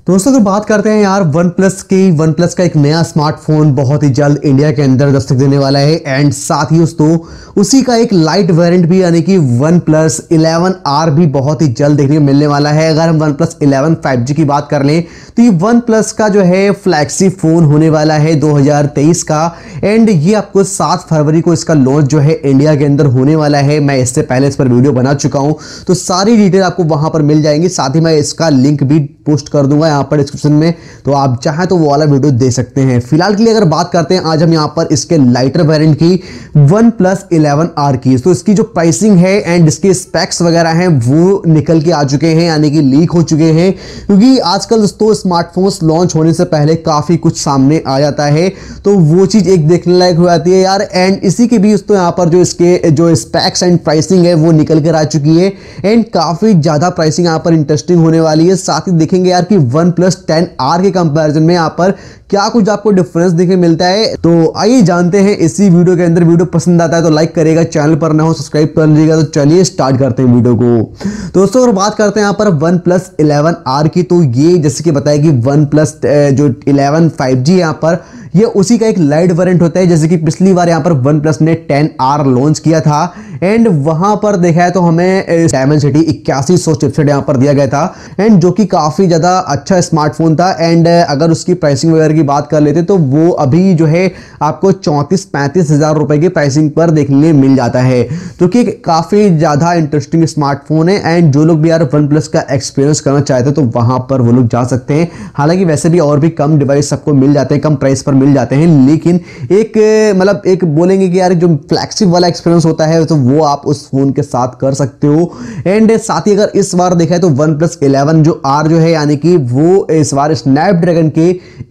दोस्तों अगर बात करते हैं यार वन प्लस का एक नया स्मार्टफोन बहुत ही जल्द इंडिया के अंदर दस्तक देने वाला है। एंड साथ ही दोस्तों उसी का एक लाइट वेरिएंट भी यानी कि वन प्लस 11R भी बहुत ही जल्द देखने को मिलने वाला है। अगर हम वन प्लस 11 5G की बात कर लें तो ये वन प्लस का जो है फ्लैगशिप फोन होने वाला है 2023 का। एंड ये आपको 7 फरवरी को इसका लॉन्च जो है इंडिया के अंदर होने वाला है। मैं इससे पहले इस पर वीडियो बना चुका हूं तो सारी डिटेल आपको वहां पर मिल जाएंगी। साथ ही मैं इसका लिंक भी पोस्ट कर दूंगा यहाँ पर डिस्क्रिप्शन में, तो आप चाहें तो वो वाला वीडियो दे सकते हैं। फिलहाल के लिए अगर बात करते हैं आज हम यहाँ पर इसके लाइटर वेरिएंट की वन प्लस 11R की, तो इसकी जो प्राइसिंग है एंड इसके स्पेक्स वगैरह हैं वो निकल के आ चुके हैं यानी कि लीक हो चुके हैं। क्योंकि आजकल दोस्तों स्मार्टफोन्स लॉन्च होने से पहले काफी कुछ सामने आ जाता है तो वो चीज एक देखने लायक हो जाती है यार। एंड इसी के भी दोस्तों यहाँ पर जो इसके जो स्पेक्स एंड प्राइसिंग है वो निकल कर आ चुकी है। एंड काफी ज्यादा प्राइसिंग यहाँ पर इंटरेस्टिंग होने वाली है। साथ ही देखेंगे यार कि वन प्लस 10R के कंपैरिजन में यहाँ पर क्या कुछ आपको डिफरेंस देखने मिलता है। तो आइए जानते हैं इसी वीडियो के अंदर। वीडियो पसंद आता है तो लाइक करेगा, चैनल पर ना हो सब्सक्राइब कर लीजिएगा। तो चलिए स्टार्ट करते हैं वीडियो को। दोस्तों अगर बात करते हैं यहाँ पर वन प्लस 11R की, तो ये जैसे कि बताया कि वन प्लस जो 11 5G यहाँ पर ये उसी का एक लाइट वेरिएंट होता है। जैसे कि पिछली बार यहाँ पर वन प्लस ने 10R लॉन्च किया था एंड वहां पर देखा है तो हमें Dimensity 8100 चिपसेट यहाँ पर दिया गया था एंड जो कि काफी ज्यादा अच्छा स्मार्टफोन था। एंड अगर उसकी प्राइसिंग वगैरह की बात कर लेते तो वो अभी जो है आपको 34-35 हजार रुपए की प्राइसिंग पर देखने मिल जाता है, जो कि काफी ज्यादा इंटरेस्टिंग स्मार्टफोन है। एंड जो लोग भी यार वन प्लस का एक्सपीरियंस करना चाहते तो वहां पर वो लोग जा सकते हैं। हालांकि वैसे भी और भी कम डिवाइस सबको मिल जाते हैं, कम प्राइस पर मिल जाते हैं, लेकिन एक मतलब एक बोलेंगे कि यार जो फ्लैगशिप वाला एक्सपीरियंस होता है तो वो आप उस फोन के साथ कर सकते हो। एंड साथ ही अगर इस बार देखा है तो वन प्लस 11 जो R जो है यानी कि वो इस बार स्नैपड्रैगन के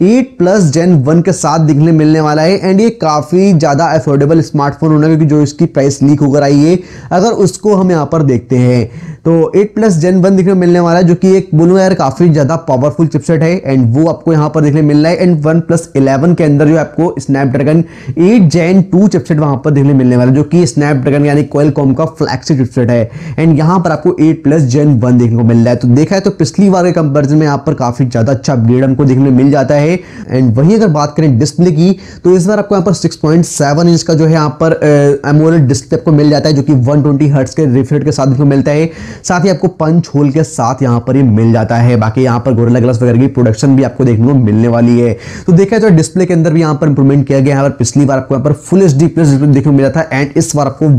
8+ Gen 1 के साथ दिखने मिलने वाला है। एंड ये काफी ज्यादा अफोर्डेबल स्मार्टफोन होना, क्योंकि जो इसकी प्राइस लीक होकर आई है अगर उसको हम यहाँ पर देखते हैं तो 8+ Gen 1 दिखने मिलने वाला है, जो कि एक बोलूंगा यार काफी ज्यादा पावरफुल चिपसेट है। एंड वो आपको यहाँ पर देखने मिल रहा है। एंड वन प्लस 11 के अंदर जो आपको स्नैपड्रैगन 8 Gen 2 चिपसेट वहां पर देखने मिलने वाला है, जो कि स्नैपड्रैगन यानी क्वालकॉम का फ्लैगशिप चिपसेट है। एंड यहाँ पर आपको 8+ Gen 1 देखने को मिल रहा है। तो देखा है तो पिछली बार के कंपैरिजन में यहाँ पर काफी ज्यादा अच्छा अपग्रेड हमको देखने मिल जाता है। एंड वहीं अगर बात करें डिस्प्ले की तो इस बार आपको यहाँ पर 6.7 इंच का जो है यहाँ पर एमोलेड डिस्प्ले आपको मिल जाता है, जो कि 120 हर्ट्ज के रिफ्रेश के साथ देखने को मिलता है। साथ ही आपको पंच होल के साथ यहाँ पर ये मिल जाता है। बाकी यहाँ पर गोरिल्ला ग्लास वगैरह की प्रोडक्शन भी आपको देखने को मिलने वाली है। तो देखा है तो डिस्प्ले के अंदर भी यहाँ पर इंप्रूवमेंट किया गया है। पिछली बार आपको यहाँ पर फुल HD प्लस डिस्प्ले देखने को मिला था एंड इस बार आपको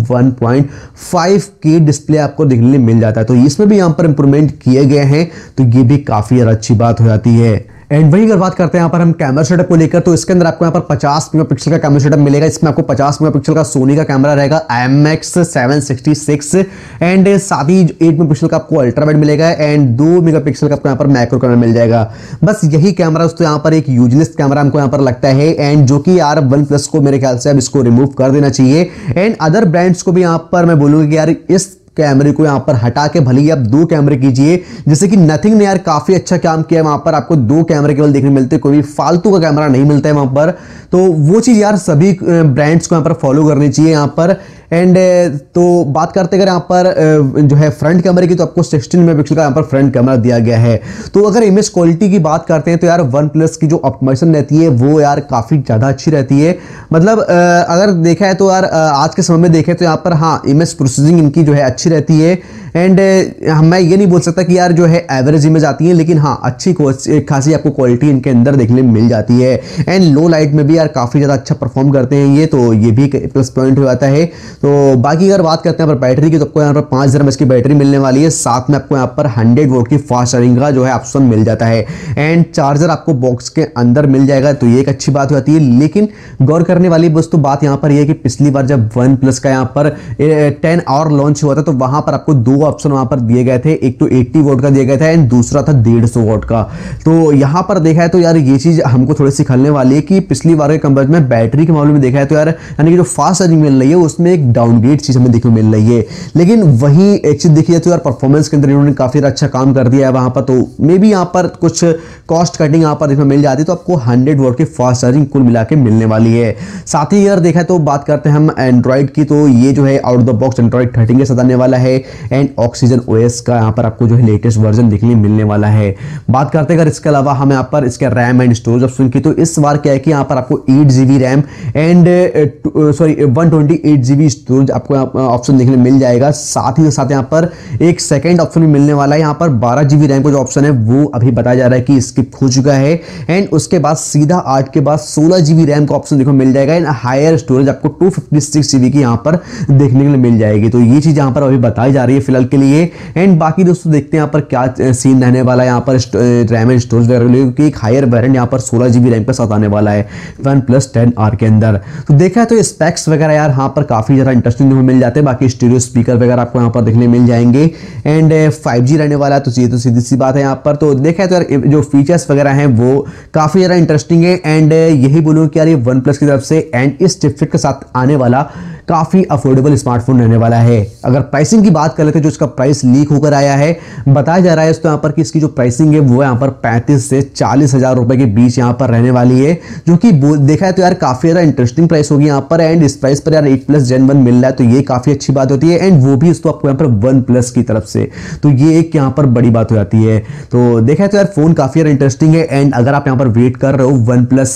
1.5K डिस्प्ले आपको देखने मिल जाता है। तो इसमें भी यहाँ पर इंप्रूवमेंट किए गए हैं, तो ये भी काफी अच्छी बात हो जाती है। एंड वही अगर बात करते हैं यहाँ पर हम कैमरा सेटअप को लेकर, तो इसके अंदर आपको यहाँ पर 50 मेगापिक्सल का कैमरा सेटअप मिलेगा। इसमें आपको 50 मेगापिक्सल का सोनी का कैमरा रहेगा IMX 766 एंड साथ ही 8 मेगापिक्सल का आपको अल्ट्रा वाइड मिलेगा एंड 2 मेगापिक्सल का आपको यहाँ पर मैक्रो कैमरा मिल जाएगा। बस यही कैमरा दोस्तों यहाँ पर एक यूजलेस कैमरा हमको यहाँ पर लगता है एंड जो कि यार वन प्लस को मेरे ख्याल से अब इसको रिमूव कर देना चाहिए। एंड अदर ब्रांड्स को भी यहाँ पर मैं बोलूंगा कि यार इस कैमरे को यहाँ पर हटा के भले ही आप 2 कैमरे कीजिए। जैसे कि नथिंग ने यार काफी अच्छा काम किया, वहां पर आपको 2 कैमरे केवल देखने मिलते हैं, कोई भी फालतू का कैमरा नहीं मिलता है वहां पर। तो वो चीज यार सभी ब्रांड्स को यहाँ पर फॉलो करनी चाहिए यहाँ पर। एंड तो बात करते अगर यहाँ पर जो है फ्रंट कैमरे की, तो आपको 16 मेगापिक्सल का यहाँ पर फ्रंट कैमरा दिया गया है। तो अगर इमेज क्वालिटी की बात करते हैं तो यार वन प्लस की जो ऑप्टिमाइजेशन रहती है वो यार काफी ज्यादा अच्छी रहती है। मतलब अगर देखा है तो यार आज के समय में देखें तो यहाँ पर हाँ इमेज प्रोसेसिंग इनकी जो है अच्छी रहती है। एंड मैं ये नहीं बोल सकता कि यार जो है एवरेज इमेज आती है, लेकिन हाँ अच्छी खासी आपको क्वालिटी इनके अंदर देखने मिल जाती है। एंड लो लाइट में भी यार काफी ज्यादा अच्छा परफॉर्म करते हैं ये, तो ये भी एक प्लस पॉइंट हो जाता है। तो बाकी अगर बात करते हैं बैटरी की, तो आपको यहाँ पर 5000 mAh की बैटरी मिलने वाली है। साथ में आपको यहाँ पर 100 वोल्ट की फास्ट चार्जिंग का जो है ऑप्शन मिल जाता है एंड चार्जर आपको बॉक्स के अंदर मिल जाएगा, तो ये एक अच्छी बात हो जाती है। लेकिन गौर करने वाली दोस्तों बात यहाँ पर यह कि पिछली बार जब वन प्लस का यहाँ पर 10R लॉन्च हुआ था तो वहां पर आपको 2 ऑप्शन वहां पर दिए गए थे, एक तो 80 वोट का दिया गया था एंड दूसरा था 150 वोट का। तो यहां पर देखा है तो यार ये चीज हमको थोड़ी सी खलने वाली है कि पिछली बार के कंपैरिजन में बैटरी के मामले में देखा है तो यार यानी कि जो फास्ट चार्जिंग मिल रही है उसमें एक एक डाउनग्रेड चीज हमें देखने को मिल रही है। लेकिन वहीं एक चीज देखी जाए तो यार परफॉर्मेंस के अंदर इन्होंने काफी अच्छा काम कर दिया है वहां पर, तो मे बी यहाँ पर कुछ कॉस्ट कटिंग यहाँ पर देखने मिल जाती है, तो आपको 100 वॉट की फास्ट चार्जिंग कुल मिला के मिलने वाली है। साथ ही अगर देखा तो बात करते हैं हम एंड्रॉइड की, तो ये जो है आउट द बॉक्स एंड्रॉइड 13 के साथ आने वाला है एंड ऑक्सीजन ओएस का यहाँ पर आपको जो है लेटेस्ट वर्जन देखने मिलने वाला है। बात करते हैं अगर इसके अलावा हमें यहाँ पर इसके रैम एंड स्टोरेज ऑप्शन की, तो इस बार क्या है कि यहाँ पर आपको 8GB RAM and 128GB storage आपको ऑप्शन देखने मिल जाएगा। साथ ही साथ यहाँ पर एक सेकंड ऑप्शन भी मिलने वाला है। यहाँ पर 12GB रैम का जो ऑप्शन है वो अभी बताया जा रहा है कि स्किप हो चुका है एंड उसके बाद सीधा 8 के बाद 16GB रैम का ऑप्शन देखो मिल जाएगा एंड हायर स्टोरेज आपको 256GB की यहाँ पर देखने के लिए मिल जाएगी। तो ये चीज यहाँ पर अभी बताई जा रही है फिलहाल के लिए। एंड बाकी दोस्तों देखते हैं यहाँ पर क्या सीन रहने वाला है यहाँ पर रैम एंड स्टोरेज वगैरह, क्योंकि एक हायर वेरिएंट यहाँ पर 16GB रैम के साथ आने वाला है OnePlus 10R के अंदर। तो देखा है तो स्पेक्स वगैरह यार यहाँ पर काफी ज्यादा इंटरेस्टिंग मिल जाते हैं। बाकी स्टीरियो स्पीकर वगैरह आपको यहाँ पर देखने मिल जाएंगे एंड 5G रहने वाला है, तो ये तो सीधी सी बात है यहाँ पर। तो देखा है तो यार जो फीचर्स वगैरह हैं वो काफी ज्यादा इंटरेस्टिंग है एंड यही बोलूँ कि यार ये OnePlus की तरफ से एंड इस चिपसेट के साथ आने वाला काफी अफोर्डेबल स्मार्टफोन रहने वाला है। अगर प्राइसिंग की बात कर लेते हैं, जो इसका प्राइस लीक होकर आया है, बताया जा रहा है इसको यहाँ पर कि इसकी जो प्राइसिंग है वो यहाँ पर 35 से 40 हजार रुपए के बीच यहाँ पर रहने वाली है, जो कि देखा है तो यार काफी ज्यादा इंटरेस्टिंग प्राइस होगी यहाँ पर। एंड इस प्राइस पर यार 8+ Gen 1 मिल रहा है, तो ये काफी अच्छी बात होती है एंड वो भी इसको आपको यहाँ पर OnePlus की तरफ से, तो ये एक यहाँ पर बड़ी बात हो जाती है। तो देखा है तो यार फोन काफी ज्यादा इंटरेस्टिंग है एंड अगर आप यहाँ पर वेट कर रहे हो OnePlus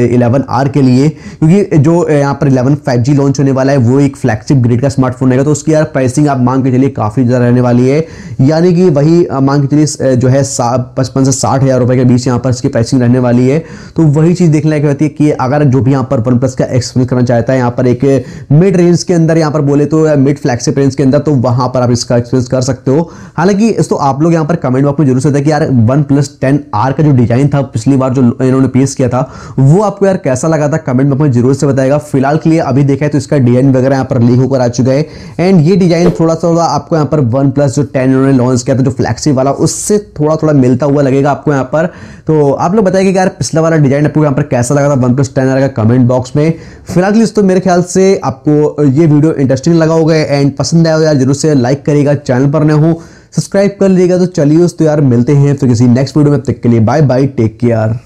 11R के लिए, क्योंकि जो यहाँ पर 11 5G लॉन्च होने वाला है वो एक फ्लैगशिप ग्रेड का स्मार्टफोन रहेगा, तो उसकी यार प्राइसिंग आप मांग के चलिए काफी ज्यादा रहने वाली है, यानी कि वही मांग के चलिए जो है 55 से 60 हजार रुपए के बीच यहाँ पर इसकी प्राइसिंग रहने वाली है। तो वही चीज देखने लायक होती है कि अगर जो भी यहाँ पर OnePlus का एक्सपीरियंस करना चाहता है यहाँ पर एक मिड रेंज के अंदर, यहाँ पर बोले तो मिड फ्लैगशिप रेंज के अंदर, तो वहां पर आप इसका एक्सपीरियंस कर सकते हो। हालांकि तो आप लोग यहाँ पर कमेंट बॉक्स में जरूर से कि यार OnePlus 10R का जो डिजाइन था पिछली बार जो इन्होंने पेश किया था वो आपको यार कैसा लगा था, कमेंट बॉक्स में जरूर से बताएगा। फिलहाल के लिए अभी देखा है तो इसका डिजाइन वगैरह यहाँ पर लीक होकर आ चुका है एंड ये डिजाइन थोड़ा सा आपको यहाँ पर OnePlus जो 10 इन्होंने लॉन्च किया था जो फ्लैगशिप वाला, उससे थोड़ा मिलता हुआ लगेगा आपको यहाँ पर। तो आप लोग बताइए कि यार पिछला वाला डिजाइन आपको यहाँ पर कैसा लगा था OnePlus 10R का, कमेंट बॉक्स में। फिलहाल के लिए तो मेरे ख्याल से आपको ये वीडियो इंटरेस्टिंग लगा होगा एंड पसंद आया हो यार जरूर से लाइक करिएगा, चैनल पर नए हो सब्सक्राइब कर लीजिएगा। तो चलिए तो यार मिलते हैं फिर किसी नेक्स्ट वीडियो में, तब तक के लिए बाय बाय, टेक केयर।